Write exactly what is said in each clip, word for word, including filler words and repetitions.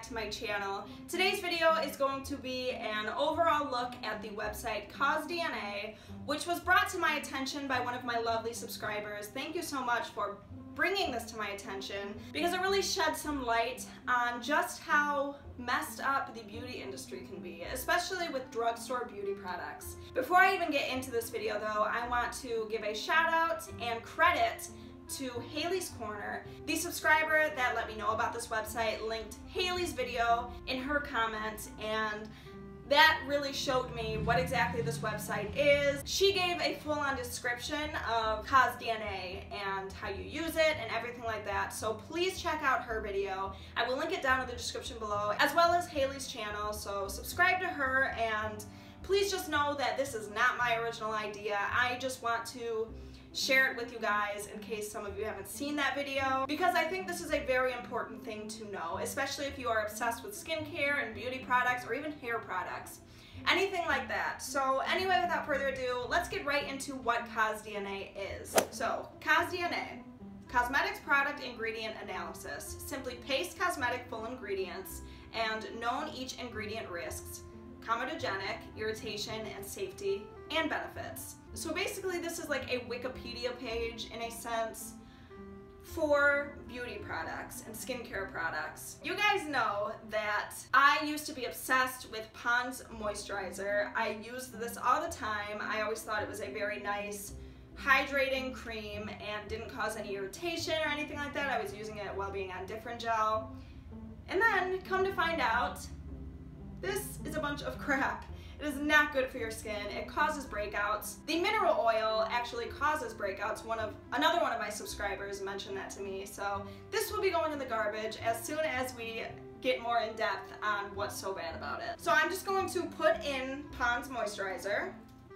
to my channel. Today's video is going to be an overall look at the website CauseDNA, which was brought to my attention by one of my lovely subscribers. Thank you so much for bringing this to my attention, because it really sheds some light on just how messed up the beauty industry can be, especially with drugstore beauty products. Before I even get into this video though, I want to give a shout out and credit to Haley's Corner. The subscriber that let me know about this website linked Haley's video in her comment, and that really showed me what exactly this website is. She gave a full-on description of CauseDNA and how you use it and everything like that, so please check out her video. I will link it down in the description below, as well as Haley's channel, so subscribe to her, and please just know that this is not my original idea. I just want to share it with you guys in case some of you haven't seen that video, because I think this is a very important thing to know, especially if you are obsessed with skincare and beauty products or even hair products, anything like that. So anyway, without further ado, let's get right into what CauseDNA is. So CauseDNA, Cosmetics Product Ingredient Analysis, simply paste cosmetic full ingredients and known each ingredient risks, comedogenic, irritation, and safety, and benefits. So basically this is like a Wikipedia page in a sense for beauty products and skincare products. You guys know that I used to be obsessed with Pond's moisturizer. I used this all the time. I always thought it was a very nice hydrating cream and didn't cause any irritation or anything like that. I was using it while being on Different Gel. And then come to find out, this is a bunch of crap. It is not good for your skin. It causes breakouts. The mineral oil actually causes breakouts. One of another one of my subscribers mentioned that to me. So this will be going in the garbage as soon as we get more in depth on what's so bad about it. So I'm just going to put in Pond's moisturizer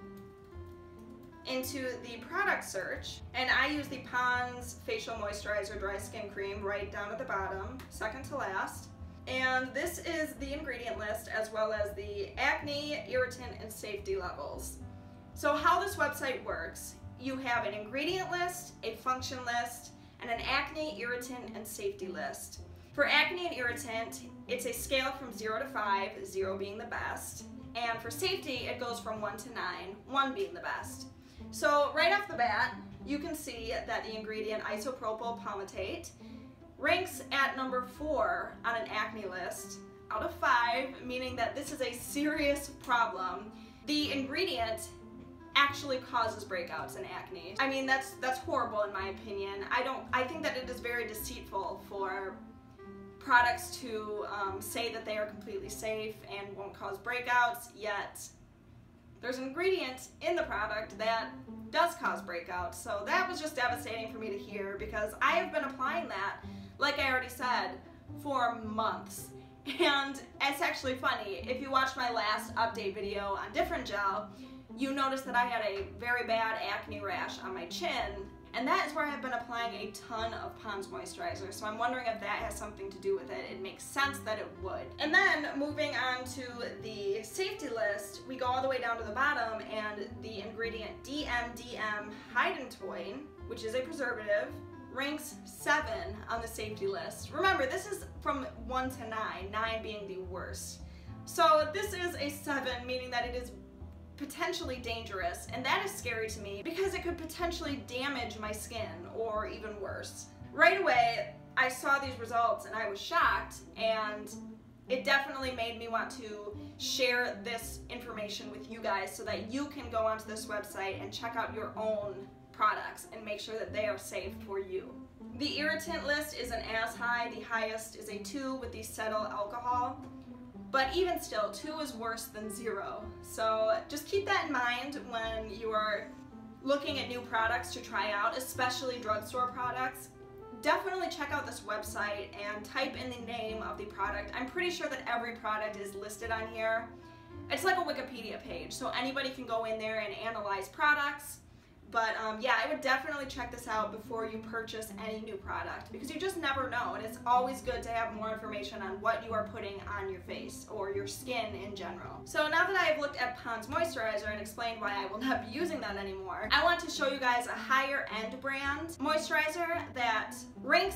into the product search, and I use the Pond's Facial Moisturizer Dry Skin Cream right down at the bottom, second to last. And this is the ingredient list as well as the acne, irritant, and safety levels. So how this website works, you have an ingredient list, a function list, and an acne, irritant, and safety list. For acne and irritant, it's a scale from zero to five, zero being the best. And for safety, it goes from one to nine, one being the best. So right off the bat, you can see that the ingredient isopropyl palmitate ranks at number four on an acne list out of five, meaning that this is a serious problem. The ingredient actually causes breakouts and acne. I mean, that's that's horrible in my opinion. I don't. I think that it is very deceitful for products to um, say that they are completely safe and won't cause breakouts, yet there's an ingredient in the product that does cause breakouts. So that was just devastating for me to hear, because I have been applying that, like I already said, for months. And it's actually funny, if you watched my last update video on Different Gel, you noticed that I had a very bad acne rash on my chin, and that is where I have been applying a ton of Pond's moisturizer, so I'm wondering if that has something to do with it. It makes sense that it would. And then moving on to the safety list, we go all the way down to the bottom, and the ingredient D M D M hydantoin, which is a preservative, ranks seven on the safety list. Remember, this is from one to nine, nine being the worst. So this is a seven, meaning that it is potentially dangerous, and that is scary to me because it could potentially damage my skin, or even worse. Right away, I saw these results and I was shocked, and it definitely made me want to share this information with you guys so that you can go onto this website and check out your own products and make sure that they are safe for you. The irritant list isn't as high. The highest is a two with the cetyl alcohol, but even still, two is worse than zero. So just keep that in mind when you are looking at new products to try out, especially drugstore products. Definitely check out this website and type in the name of the product. I'm pretty sure that every product is listed on here. It's like a Wikipedia page, so anybody can go in there and analyze products. But um, yeah, I would definitely check this out before you purchase any new product, because you just never know, and it's always good to have more information on what you are putting on your face or your skin in general. So now that I have looked at Pond's moisturizer and explained why I will not be using that anymore, I want to show you guys a higher end brand moisturizer that ranks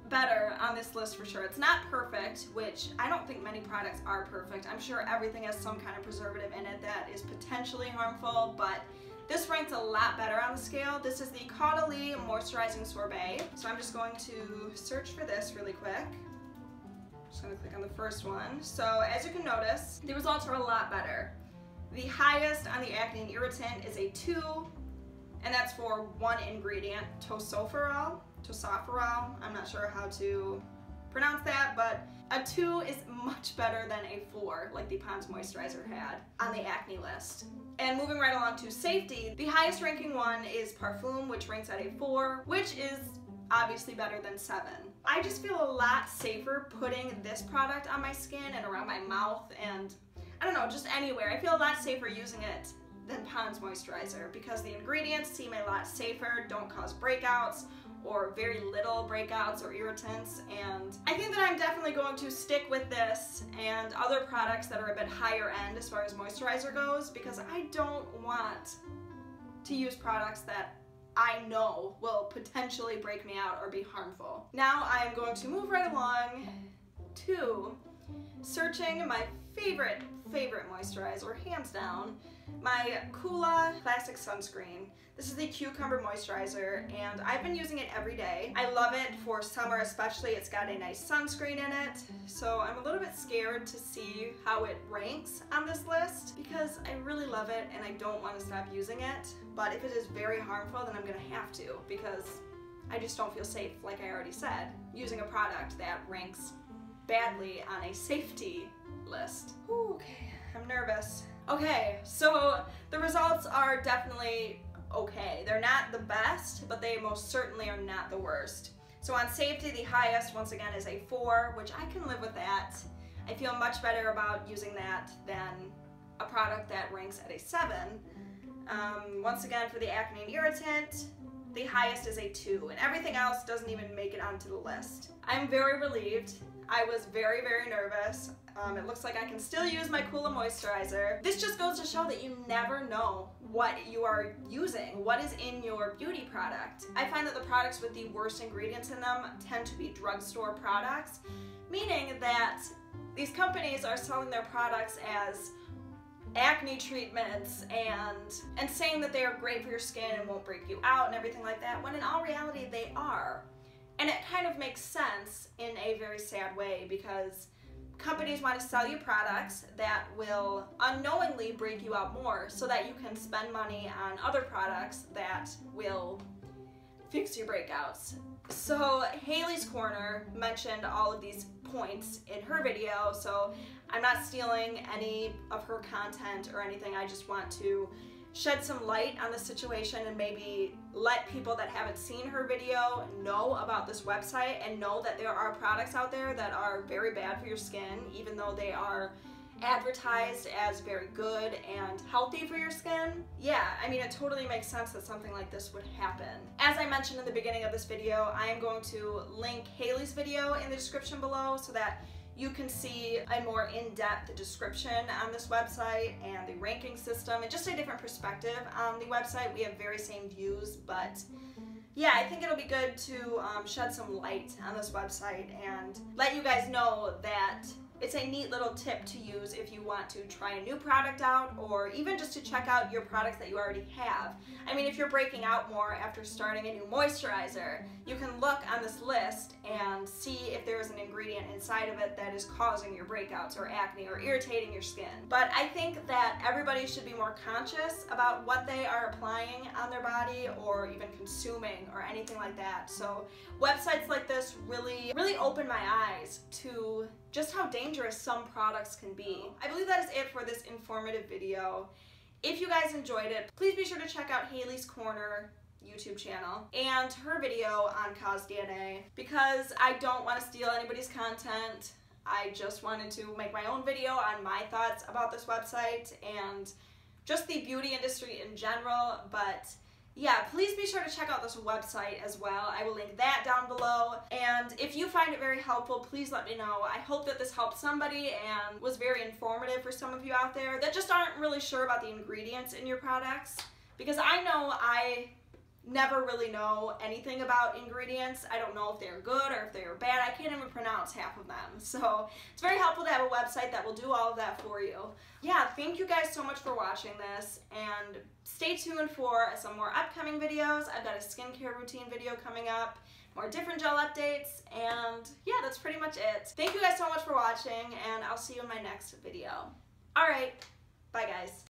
better on this list for sure. It's not perfect, which I don't think many products are perfect. I'm sure everything has some kind of preservative in it that is potentially harmful, but this ranks a lot better on the scale. This is the Caudalie Moisturizing Sorbet. So I'm just going to search for this really quick. Just gonna click on the first one. So as you can notice, the results are a lot better. The highest on the acne and irritant is a two, and that's for one ingredient, tocopherol. Tocopherol, I'm not sure how to pronounce that, but a two is much better than a four, like the Pond's moisturizer had on the acne list. And moving right along to safety, the highest ranking one is Parfum, which ranks at a four, which is obviously better than seven. I just feel a lot safer putting this product on my skin and around my mouth and I don't know, just anywhere. I feel a lot safer using it than Pond's moisturizer because the ingredients seem a lot safer, don't cause breakouts, or very little breakouts or irritants, and I think that I'm definitely going to stick with this and other products that are a bit higher end as far as moisturizer goes because I don't want to use products that I know will potentially break me out or be harmful. Now I'm going to move right along to searching my favorite, favorite moisturizer, hands down, my Coola Classic Sunscreen. This is the Cucumber Moisturizer, and I've been using it every day. I love it for summer especially. It's got a nice sunscreen in it, so I'm a little bit scared to see how it ranks on this list because I really love it and I don't want to stop using it. But if it is very harmful, then I'm going to have to because I just don't feel safe, like I already said, using a product that ranks badly on a safety list. Ooh, okay, I'm nervous. Okay, so the results are definitely okay. They're not the best, but they most certainly are not the worst. So on safety, the highest, once again, is a four, which I can live with that. I feel much better about using that than a product that ranks at a seven. Um, once again, for the acne and irritant, the highest is a two, and everything else doesn't even make it onto the list. I'm very relieved. I was very, very nervous. Um, it looks like I can still use my Coola moisturizer. This just goes to show that you never know what you are using, what is in your beauty product. I find that the products with the worst ingredients in them tend to be drugstore products, meaning that these companies are selling their products as acne treatments and and saying that they are great for your skin and won't break you out and everything like that, when in all reality they are. And it kind of makes sense in a very sad way because companies want to sell you products that will unknowingly break you out more so that you can spend money on other products that will fix your breakouts. So Haley's Corner mentioned all of these points in her video, so I'm not stealing any of her content or anything. I just want to shed some light on the situation and maybe let people that haven't seen her video know about this website and know that there are products out there that are very bad for your skin, even though they are advertised as very good and healthy for your skin. Yeah, I mean, it totally makes sense that something like this would happen. As I mentioned in the beginning of this video, I am going to link Haley's video in the description below so that you can see a more in-depth description on this website and the ranking system and just a different perspective on the website. We have very same views, but yeah, I think it'll be good to um, shed some light on this website and let you guys know that it's a neat little tip to use if you want to try a new product out or even just to check out your products that you already have. I mean, if you're breaking out more after starting a new moisturizer, you can look on this list and see if there's an ingredient inside of it that is causing your breakouts or acne or irritating your skin. But I think that everybody should be more conscious about what they are applying on their body or even consuming or anything like that. So websites like this really, really open my eyes to just how dangerous some products can be. I believe that is it for this informative video. If you guys enjoyed it, please be sure to check out Haley's Corner YouTube channel and her video on CosDNA because I don't want to steal anybody's content. I just wanted to make my own video on my thoughts about this website and just the beauty industry in general, but yeah, please be sure to check out this website as well. I will link that down below. And if you find it very helpful, please let me know. I hope that this helped somebody and was very informative for some of you out there that just aren't really sure about the ingredients in your products. Because I know I never really know anything about ingredients. I don't know if they're good or if they're bad. I can't even pronounce half of them. So it's very helpful to have a website that will do all of that for you. Yeah, thank you guys so much for watching this, and stay tuned for some more upcoming videos. I've got a skincare routine video coming up, more different gel updates, and yeah, that's pretty much it. Thank you guys so much for watching, and I'll see you in my next video. All right, bye guys.